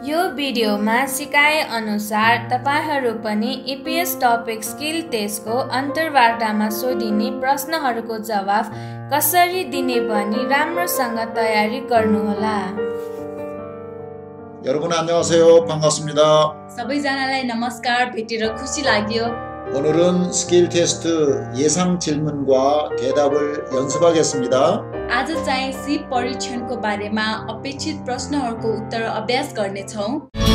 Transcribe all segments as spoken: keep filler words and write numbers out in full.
यो भिडियोमा सिकाए अनुसार तपाईहरू पनि ईपीएस टपिक स्किल टेस्टको अन्तर्वार्तामा सोधिने प्रश्नहरूको जवाफ कसरी दिने भनी राम्रोसँग तयारी गर्नुहोला। 여러분 안녕하세요. 반갑습니다. सबैजनालाई नमस्कार, भेटेर खुसी लाग्यो। 오늘은 스킬 테스트 예상 질문과 대답을 연습하겠습니다. आज चाहिँ सिप परीक्षणको बारेमा अपेक्षित प्रश्नहरूको उत्तर अभ्यास गर्नेछौँ।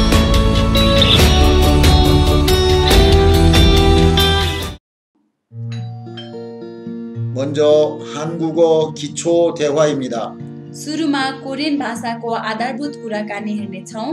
먼저 한국어 기초 대화입니다. सुरुमा कोरियन भाषाको आधारभूत कुराकानी हेर्नेछौँ।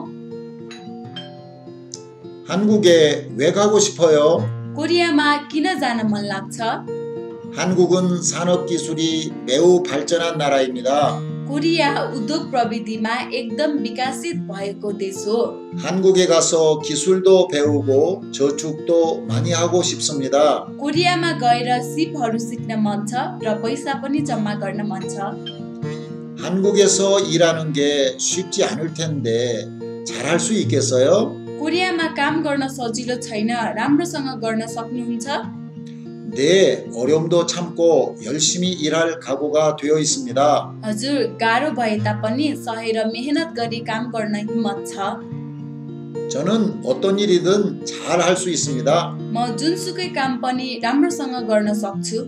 한국에 왜 가고 싶어요? कोरियामा किन जान मन लाग्छ? 한국은 산업 기술이 매우 발전한 나라입니다. कोरिया उद्योग प्रविधिमा एकदम विकसित भएको देश हो। 한국에 가서 기술도 배우고 저축도 많이 하고 싶습니다. कोरियामा गएर सिपहरू सिक्न मन छ र पैसा पनि जम्मा गर्न मन छ। 한국에서 일하는 게 쉽지 않을 텐데 잘할 수 있겠어요? कोरियामा काम गर्न सजिलो छैन, राम्रोसँग गर्न सक्नुहुन्छ? 네, 어려움도 참고 열심히 일할 각오가 되어 있습니다. हजुर, गाह्रो भए तापनि सहेर मेहनत गरी काम गर्न हिम्मत छ। 저는 어떤 일이든 잘 할 수 있습니다. म जुनसुकै काम पनि राम्रोसँग गर्न सक्छु।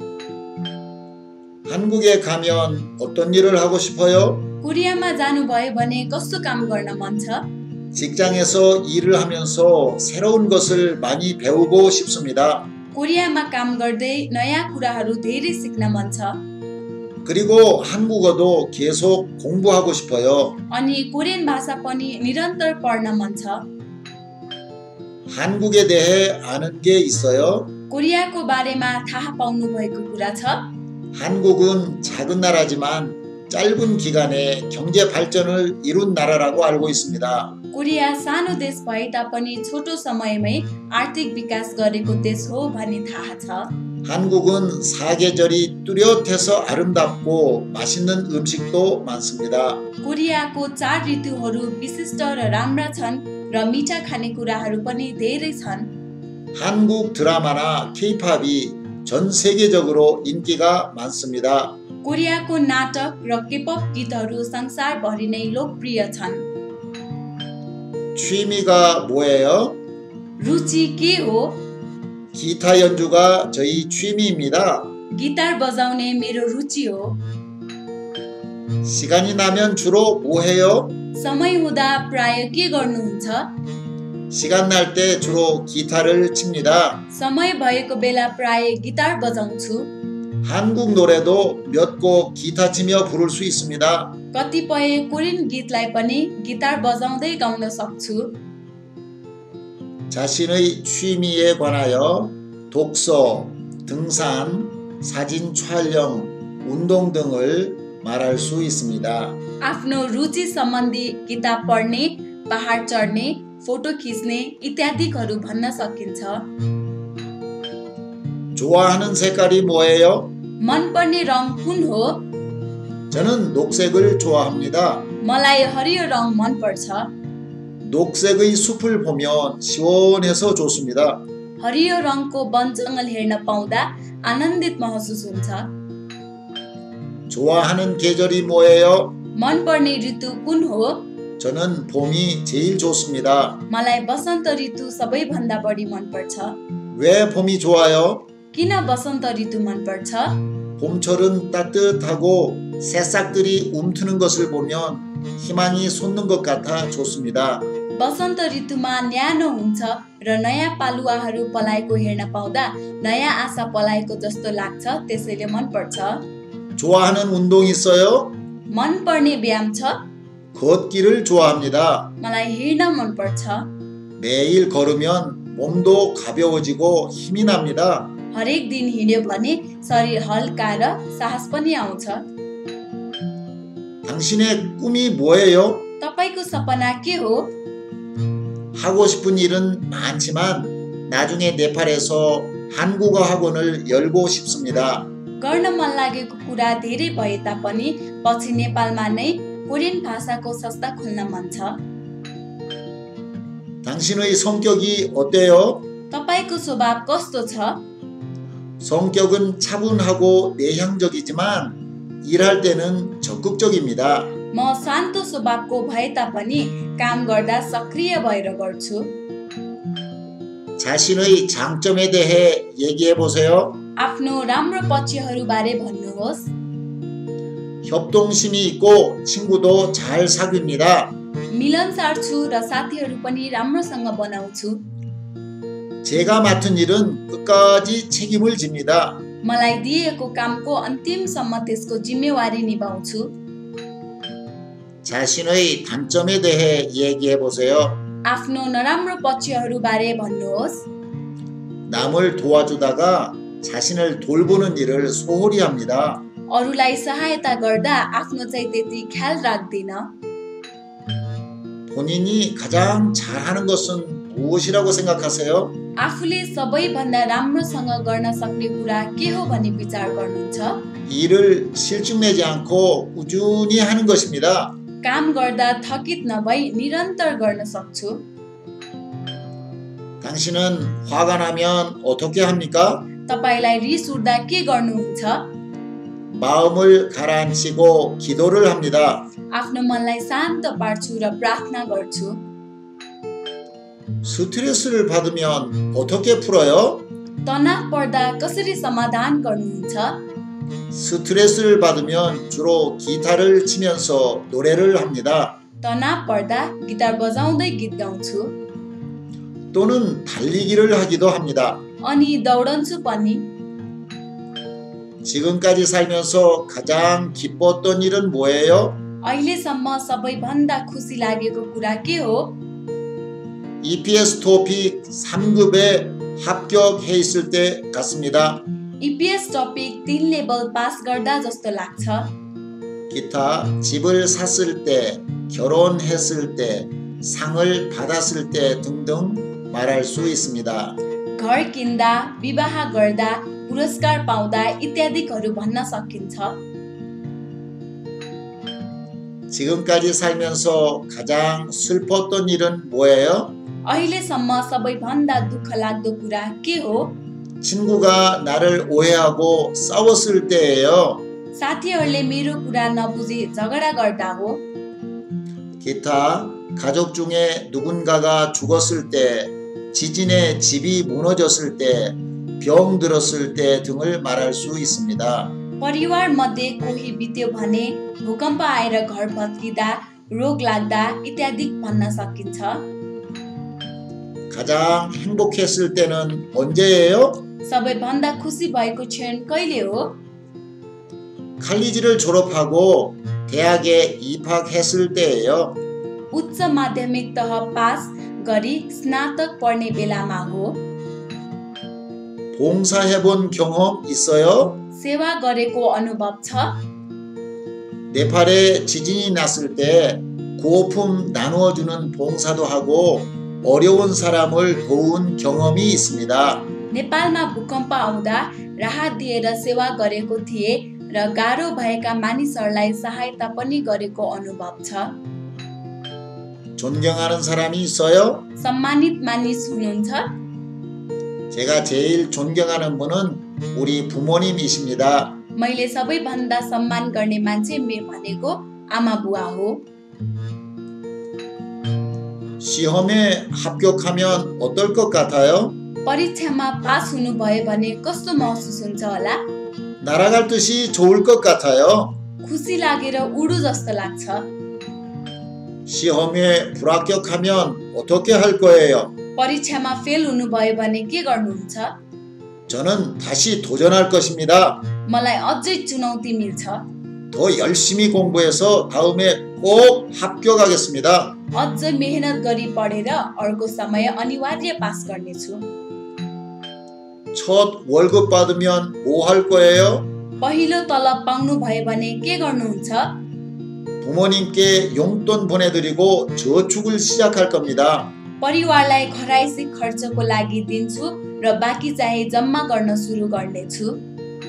한국에 가면 어떤 일을 하고 싶어요? कोरियामा जानुभयो भने कस्तो काम गर्न मन छ? 직장에서 일을 하면서 새로운 것을 많이 배우고 싶습니다. कोरियामा काम गर्दै नयाँ कुराहरू धेरै सिक्न मन छ। 그리고 한국어도 계속 공부하고 싶어요. अनि कोरियन भाषा पनि निरन्तर पढ्न मन छ। 한국에 대해 아는 게 있어요? कोरियाको बारेमा थाहा पाउनु भएको कुरा छ? 한국은 작은 나라지만 짧은 기간에 경제 발전을 이룬 나라라고 알고 있습니다. कोरिया सानो देश भए तापनि छोटो समयमै आर्थिक विकास गरेको देश हो भन्ने थाहा छ। 한국은 사계절이 뚜렷해서 아름답고 맛있는 음식도 많습니다. कोरियाको चार ऋतुहरू विशिष्ट र राम्रा छन् र मिठा खानेकुराहरू पनि धेरै छन्। 한국 드라마나 케이팝이 전 세계적으로 인기가 많습니다. कोरियाको नाटक र केपप गीतहरू संसारभरि नै लोकप्रिय छन्। 취미가 뭐예요? रुचि के हो? 기타 연주가 저희 취미입니다. गिटार बजाउने मेरो रुचि हो। 시간이 나면 주로 뭐 해요? समय हुँदा प्राय के गर्नुहुन्छ? 시간 날 때 주로 기타를 칩니다. समय भएको बेला प्राय गिटार बजाउँछु। 한국 노래도 몇 곡 기타 치며 부를 수 있습니다. कतिपय कोरियन गीतलाई पनि गिटार बजाउँदै गाउन सक्छु। 자신의 취미에 관하여 독서, 등산, 사진 촬영, 운동 등을 말할 수 있습니다. आफ्नो रुचि सम्बन्धी किताब पढ्ने, पहाड चढ्ने, फोटो खिच्ने इत्यादिहरू भन्न सकिन्छ। 좋아하는 색깔이 뭐예요? मनपर्ने रङ कुन हो? 저는 녹색을 좋아합니다. मलाई हरियो रङ मनपर्छ। 녹색의 숲을 보면 시원해서 좋습니다. हरियो रङको वन जङ्गल हेर्न पाउँदा आनन्दित महसुस हुन्छ। 좋아하는 계절이 뭐예요? मनपर्ने ऋतु कुन हो? 저는 봄이 제일 좋습니다. मलाई वसन्त ऋतु सबैभन्दा बढी मनपर्छ। 왜 봄이 좋아요? किन वसन्त ऋतु मनपर्छ? 봄철은 따뜻하고 새싹들이 움트는 것을 보면 희망이 솟는 것 같아 좋습니다. वसन्त ऋतुमा न्यानो हुन्छ र नयाँ पालुवाहरू पलाएको हेर्न पाउँदा नयाँ आशा पलाएको जस्तो लाग्छ, त्यसैले मनपर्छ। 좋아하는 운동 있어요? मनपर्ने व्यायाम छ? 걷기를 좋아합니다. मलाई हिँड्न मनपर्छ। 매일 걸으면 몸도 가벼워지고 힘이 납니다. हरेक दिन हिँड्यो भने शरीर हल्का र साहस पनि आउँछ। 당신의 꿈이 뭐예요? तपाईको सपना के हो? 하고 싶은 일은 많지만 나중에 네팔에서 한국어 학원을 열고 싶습니다. गर्न मन लागेको कुरा धेरै भए तापनि पछि नेपालमा नै कोरियन भाषाको संस्था खोल्न मन छ। 당신의 성격이 어때요? तपाईँको स्वभाव कस्तो छ? 성격은 차분하고 내향적이지만 일할 때는 적극적입니다. म शान्त स्वभावको भए तापनि काम गर्दा सक्रिय भएर गर्छु। 자신의 장점에 대해 얘기해 보세요. आफ्नो राम्रो पक्षहरूबारे भन्नुहोस्। 협동심이 있고 친구도 잘 사귀입니다. मिलनसार छु र साथीहरू पनि राम्रोसँग बनाउँछु। 제가 맡은 일은 끝까지 책임을 집니다. मलाई दिएको कामको अन्तिमसम्म त्यसको जिम्मेवारी निभाउँछु। 자신의 단점에 대해 얘기해 보세요. आफ्नो नराम्रो पक्षहरूबारे भन्नुहोस्। 남을 도와주다가 자신을 돌보는 일을 소홀히 합니다. अरूलाई सहायता गर्दा आफ्नो चाहिँ त्यति ख्याल राख्दिन। 본인이 가장 잘하는 것은 무엇이라고 생각하세요? आफूले सबैभन्दा राम्रोसँग गर्न सक्ने कुरा के हो भनी विचार गर्नुहुन्छ? 일을 실증내지 않고 꾸준히 하는 것입니다. काम गर्दा थकित नभई निरन्तर गर्न सक्छु। 당신은 화가 나면 어떻게 합니까? तपाईलाई रिस उठ्दा के गर्नुहुन्छ? 마음을 가라앉히고 기도를 합니다. आफ्नो मनलाई शान्त पार्छु र प्रार्थना गर्छु। 스트레스를 받으면 어떻게 풀어요? तनाव पर्दा कसरी समाधान गर्नुहुन्छ? 스트레스를 받으면 주로 기타를 치면서 노래를 합니다. तनाव पर्दा गिटार बजाउँदै गीत गाउँछु। 또는 달리기를 하기도 합니다. अनि दौडन्छु पनि। 지금까지 살면서 가장 기뻤던 일은 뭐예요? अहिलेसम्म सबैभन्दा खुसी लागेको कुरा के हो? 이피에스 토픽 삼 급에 합격해 있을 때 같습니다. इपिएस टपिक तीन लेभल पास गर्दा जस्तो लाग्छ। 기타 집을 샀을 때, 결혼했을 때, 상을 받았을 때 등등 말할 수 있습니다. घर किन्दा, विवाह गर्दा, पुरस्कार पाउँदा इत्यादिहरू भन्न सकिन्छ। 지금까지 살면서 가장 슬펐던 일은 뭐예요? अहिलेसम्म सबैभन्दा दुःख लाग्दो कुरा के हो? 친구가 나를 오해하고 싸웠을 때예요. साथीहरूले मेरो कुरा नबुझी झगडा गर्दा हो। 기타 가족 중에 누군가가 죽었을 때, 지진에 집이 무너졌을 때, 병 들었을 때 등을 말할 수 있습니다. परिवार मध्ये कोही बित्यो भने, भूकम्प आएर घर भत्किँदा, रोग लाग्दा इत्यादि भन्न सकिन्छ। 가장 행복했을 때는 언제예요? सबैभन्दा खुसी भएको क्षण कहिले हो? 칼리지를 졸업하고 대학에 입학했을 때예요. उच्च माध्यमिक तह पास गरी स्नातक पढ्ने बेलामा हो। 봉사해본 경험 있어요? सेवा गरेको अनुभव छ? 네팔에 지진이 났을 때 구호품 나누어주는 봉사도 하고 어려운 사람을 도운 경험이 있습니다. नेपालमा भूकम्प आउँदा राहत दिएर सेवा गरेको थिए र गाह्रो भएका मानिसहरूलाई सहायता पनि गरेको अनुभव छ। 존경하는 사람이 있어요? सम्मानित मानिस हुनुहुन्छ? 제가 제일 존경하는 분은 우리 부모님이십니다. मैले सबैभन्दा सम्मान गर्ने मान्छे मेरो भनेको आमा बुवा हो। 시험에 합격하면 어떨 것 같아요? परीक्षामा पास हुनुभयो भने कस्तो महसुस हुन्छ होला? 날아갈 듯이 좋을 것 같아요. खुसी लागेर उडु जस्तो लाग्छ। 시험에 불합격하면 어떻게 할 거예요? परीक्षामा फेल हुनुभयो भने के गर्नुहुन्छ? 저는 다시 도전할 것입니다. मलाई अझै चुनौती मिल्छ। 더 열심히 공부해서 다음에 꼭 합격하겠습니다. अझ मेहनत गरी पढेर अर्को समय अनिवार्य पास गर्नेछु। 첫 월급 받으면 뭐 할 거예요? पहिलो तलब पाउनु भयो भने के गर्नुहुन्छ? 부모님께 용돈 보내드리고 저축을 시작할 겁니다. परिवारलाई खराइसी खर्चको लागि दिन्छु र बाँकी चाहिँ जम्मा गर्न सुरु गर्नेछु।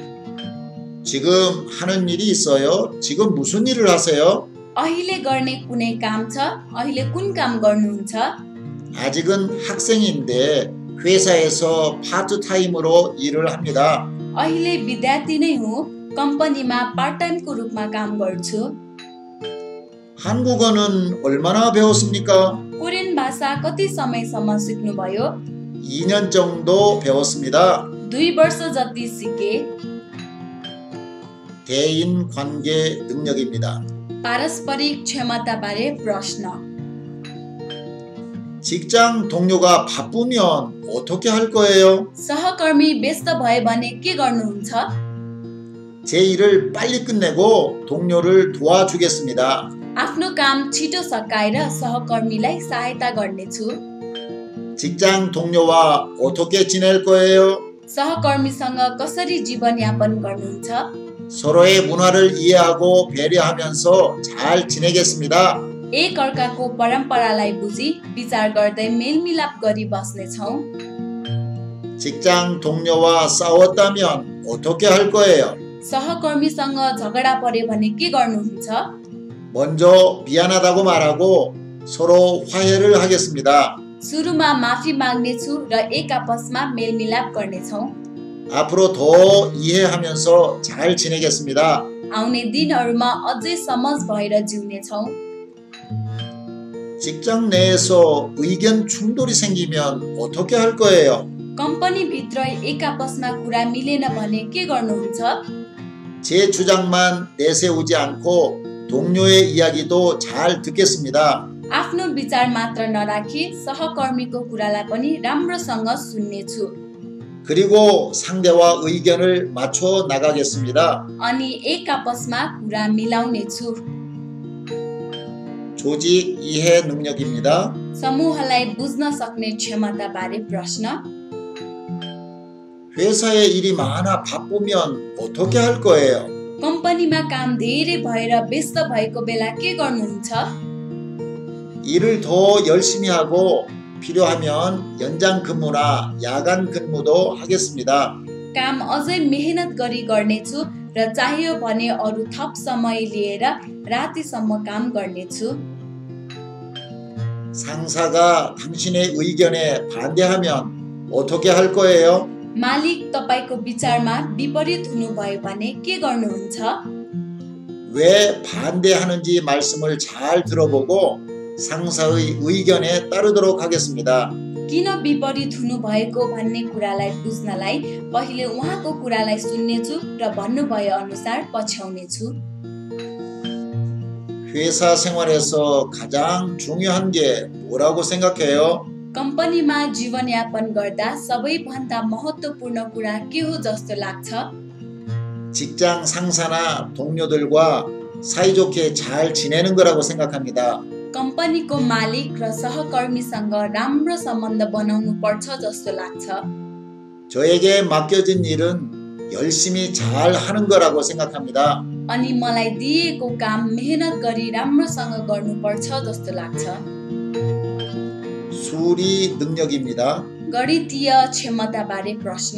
지금 하는 일이 있어요? 지금 무슨 일을 하세요? अहिले गर्ने कुनै काम छ? अहिले कुन काम गर्नुहुन्छ? 아직은 학생인데 회사에서 파트타임으로 일을 합니다. अहिले विद्यार्थी नै हुँ, कम्पनीमा पार्ट टाइमको रूपमा काम गर्छु। 한국어는 얼마나 배웠습니까? कोरियन भाषा कति समयसम्म सिक्नुभयो? 이 년 정도 배웠습니다. दुई वर्ष जति सिके। 대인 관계 능력입니다. पारस्परिक क्षमताबारे प्रश्न। 직장 동료가 바쁘면 어떻게 할 거예요? सहकर्मी व्यस्त भए भने के गर्नुहुन्छ? 제 일을 빨리 끝내고 동료를 도와주겠습니다. आफ्नो काम छिटो सकाएर सहकर्मीलाई सहायता गर्नेछु। 직장 동료와 어떻게 지낼 거예요? सहकर्मीसँग कसरी जीवनयापन गर्नुहुन्छ? 서로의 문화를 이해하고 배려하면서 잘 지내겠습니다. एक अर्काको परम्परालाई बुझी विचार गर्दै मेलमिलाप गरी बस्नेछौँ। 직장 동료와 싸웠다면 어떻게 할 거예요? सहकर्मीसँग झगडा पर्यो भने के गर्नुहुन्छ? 먼저 미안하다고 말하고 서로 화해를 하겠습니다. सुरुमा माफी माग्नेछु र एक आपसमा मेलमिलाप गर्नेछौँ। 앞으로 더 이해하면서 잘 지내겠습니다. आउने दिनहरूमा अझै समझ भएर जिउनेछौँ। 직장 내에서 의견 충돌이 생기면 어떻게 할 거예요? कम्पनीभित्र एक आपसमा कुरा मिलेन भने के गर्नुहुन्छ? 제 주장만 내세우지 않고 동료의 이야기도 잘 듣겠습니다. आफ्नो विचार मात्र नराखी सहकर्मीको कुरालाई पनि राम्रोसँग सुन्नेछु। 그리고 상대와 의견을 맞춰 나가겠습니다. अनि एक आपसमा कुरा मिलाउनेछु। 조직 이해 능력입니다. समूहलाई बुझ्न सक्ने क्षमताबारे प्रश्न। 회사에 일이 많아 바쁘면 어떻게 할 거예요? कम्पनीमा काम धेरै भएर व्यस्त भएको बेला के गर्नुहुन्छ? 일을 더 열심히 하고 필요하면 연장 근무나 야간 근무도 하겠습니다. काम अझै मेहनत गरी गर्नेछु र चाहियो भने अरू थप समय लिएर रातिसम्म काम गर्नेछु। 상사가 당신의 의견에 반대하면 어떻게 할 거예요? मालिक तपाईको विचारमा विपरीत हुनुभयो भने के गर्नुहुन्छ? 왜 반대하는지 말씀을 잘 들어보고 상사의 의견에 따르도록 하겠습니다. किन विपरीत हुनुभएको भन्ने कुरालाई बुझ्नलाई पहिले उहाँको कुरालाई सुन्नेछु र भन्नुभए अनुसार पछ्याउनेछु। 회사 생활에서 가장 중요한 게 뭐라고 생각해요? कम्पनीमा जीवनयापन गर्दा सबैभन्दा महत्त्वपूर्ण कुरा के हो जस्तो लाग्छ? 직장 상사나 동료들과 사이좋게 잘 지내는 거라고 생각합니다. कम्पनीको मालिक र सहकर्मीसँग राम्रो सम्बन्ध बनाउनु पर्छ जस्तो लाग्छ। 저에게 맡겨진 일은 열심히 잘 하는 거라고 생각합니다. अनि मलाई दिएको काम मेहनत गरी राम्रोसँग गर्नुपर्छ जस्तो लाग्छ। 수리 능력입니다. गणितीय क्षमताबारे प्रश्न।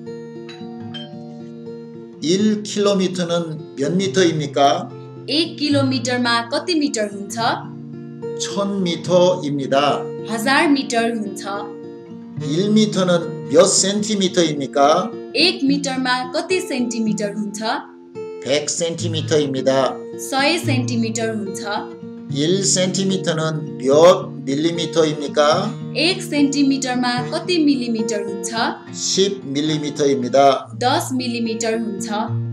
일 킬로미터는 몇 미터입니까? एक किलोमिटरमा कति मिटर हुन्छ? 천 미터입니다. हजार मिटर हुन्छ। 일 미터는 몇 센티미터입니까? एक मिटरमा कति सेन्टिमिटर हुन्छ? 백 센티미터입니다. सय सेन्टिमिटर हुन्छ। 일 센티미터는 몇 밀리미터입니까? एक सेन्टिमिटरमा कति मिलिमिटर हुन्छ? 십 밀리미터입니다. दस मिलिमिटर हुन्छ।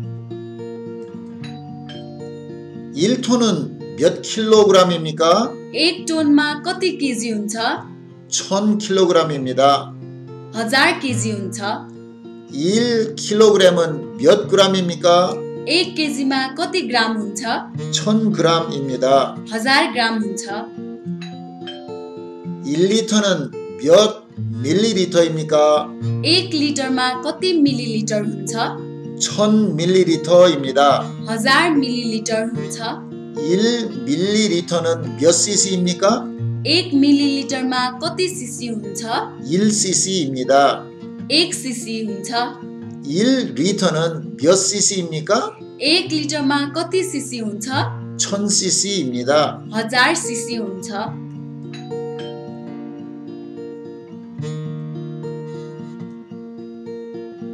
일 톤은 몇 킬로그램입니까? एक टोनमा कति केजी हुन्छ? 천 킬로그램입니다. हजार केजी हुन्छ। 일 킬로그램은 몇 그램입니까? एक केजीमा कति ग्राम हुन्छ? 천 그램입니다. हजार ग्राम हुन्छ। 일 리터는 몇 밀리리터입니까? एक लिटरमा कति मिलिलिटर हुन्छ? 천 밀리리터입니다. हजार मिलिलिटर हुन्छ। 일 밀리리터는 몇 씨씨입니까? एक मिलिलिटरमा कति सीसी हुन्छ? 일 씨씨입니다. एक सीसी हुन्छ। 일 리터는 몇 씨씨입니까? एक लिटरमा कति सीसी हुन्छ? 천 씨씨입니다. हजार सीसी हुन्छ।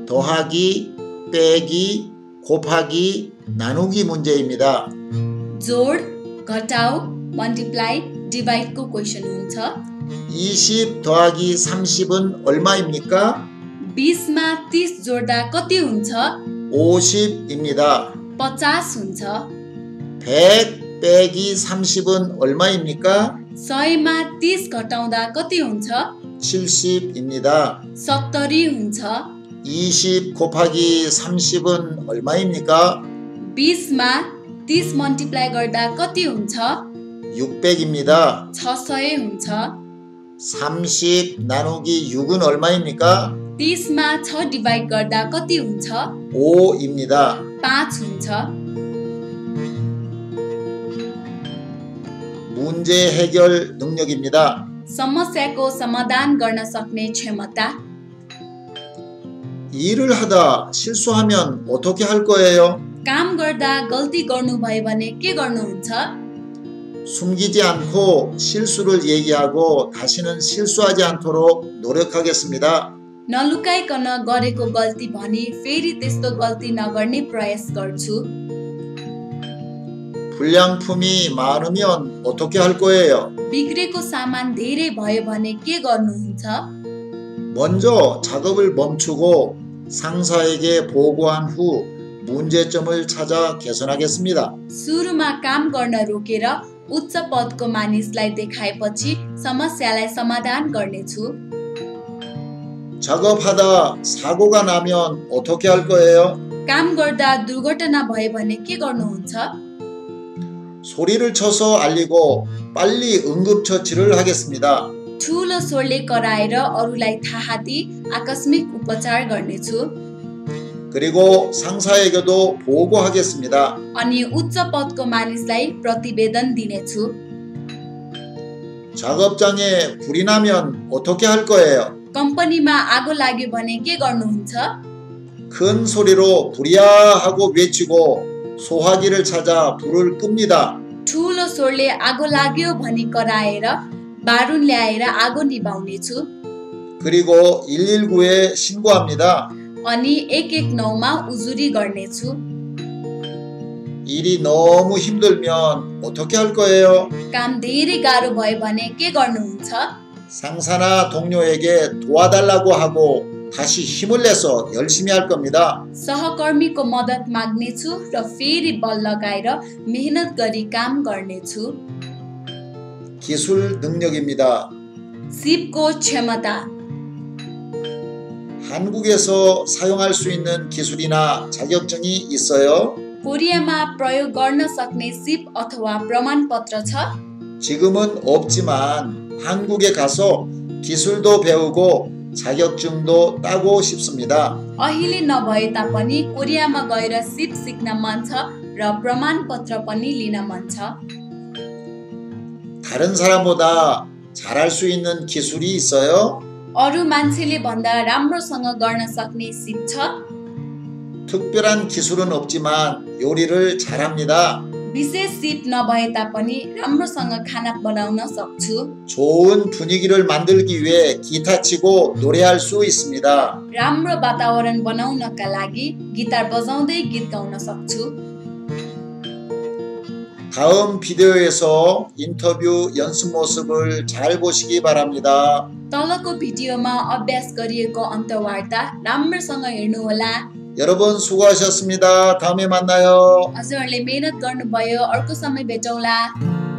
더하기, 빼기, 곱하기, 나누기 문제입니다. जोड, घटाउ, मल्टिप्लाई, डिभाइडको क्वेसन हुन्छ। 이십 더하기 삼십은 얼마입니까? बीसमा तीस जोड्दा कति हुन्छ? 오십입니다. पचास हुन्छ। 백 빼기 삼십은 얼마입니까? सयमा तीस घटाउँदा कति हुन्छ? 칠십입니다. सत्तरी हुन्छ। 이십 곱하기 삼십은 얼마입니까? बीसमा तीस मल्टिप्लाई गर्दा कति हुन्छ? 육백입니다. छ सय हुन्छ। 삼십 나누기 육은 얼마입니까? तीसमा छ डिभाइड गर्दा कति हुन्छ? 오입니다. पाँच हुन्छ। 문제 해결 능력입니다. समस्याको समाधान गर्न सक्ने क्षमता। 일을 하다 실수하면 어떻게 할 거예요? काम गर्दा गल्ती गर्नुभयो भने के गर्नुहुन्छ? 숨기지 않고 실수를 얘기하고 다시는 실수하지 않도록 노력하겠습니다. नलुकाइकन गरेको गल्ती भनी फेरि त्यस्तो गल्ती नगर्ने प्रयास गर्छु। 불량품이 많으면 어떻게 할 거예요? बिग्रेको सामान धेरै भयो भने के गर्नुहुन्छ? 먼저 작업을 멈추고 상사에게 보고한 후 문제점을 찾아 개선하겠습니다. सुरुमा काम गर्न रोकेर उच्च पदको मानिसलाई देखाएपछि समस्यालाई समाधान गर्नेछु। 작업하다 사고가 나면 어떻게 할 거예요? काम गर्दा दुर्घटना भयो भने के गर्नुहुन्छ? 소리를 쳐서 알리고 빨리 응급처치를 하겠습니다. ठुलो स्वरले कराएर अरूलाई थाहा दिई आकस्मिक उपचार गर्नेछु। 그리고 상사에게도 보고하겠습니다. अनि उच्च पदको मानिसलाई प्रतिवेदन दिनेछु। 작업장에 불이 나면 어떻게 할 거예요? कम्पनीमा आगो लाग्यो भने के गर्नुहुन्छ? 큰 소리로 불이야 하고 외치고 소화기를 찾아 불을 끕니다. ठुलो स्वरले आगो लाग्यो भनी कराएर बारुन ल्याएर आगो निभाउनेछु। 그리고 일일구에 신고합니다. अनि एक एक नौमा उजुरी गर्नेछु। 일이 너무 힘들면 어떻게 할 거예요? काम धेरै गाह्रो भयो भने के गर्नुहुन्छ? 상사나 동료에게 도와달라고 하고 다시 힘을 내서 열심히 할 겁니다. सहकर्मीको मद्दत माग्नेछु र फेरि बल लगाएर मेहनत गरी काम गर्नेछु। 기술 능력입니다. सिपको क्षमता। 한국에서 사용할 수 있는 기술이나 자격증이 있어요? कोरियामा प्रयोग गर्न सक्ने सिप अथवा प्रमाणपत्र छ? 지금은 없지만 한국에 가서 기술도 배우고 자격증도 따고 싶습니다. अहिले नभए तापनि कोरियामा गएर सिप सिक्न मन छ र प्रमाणपत्र पनि लिन मन छ। 다른 사람보다 잘할 수 있는 기술이 있어요? अरू मान्छेले भन्दा राम्रोसँग गर्न सक्ने सिप छ? 특별한 기술은 없지만 요리를 잘합니다. विशेष सिप नभए तापनि राम्रोसँग खाना बनाउन सक्छु। 좋은 분위기를 만들기 위해 기타 치고 노래할 수 있습니다. राम्रो वातावरण बनाउनका लागि गिटार बजाउँदै गीत गाउन सक्छु। 다음 비디오에서 인터뷰 연습 모습을 잘 보시기 바랍니다. तलको भिडियोमा अभ्यास गरिएको अन्तर्वार्ता राम्रोसँग हेर्नुहोला। 여러분 수고하셨습니다. 다음에 만나요. हजुरहरूले मेहनत गर्नुभयो। अर्को समय भेटौँला।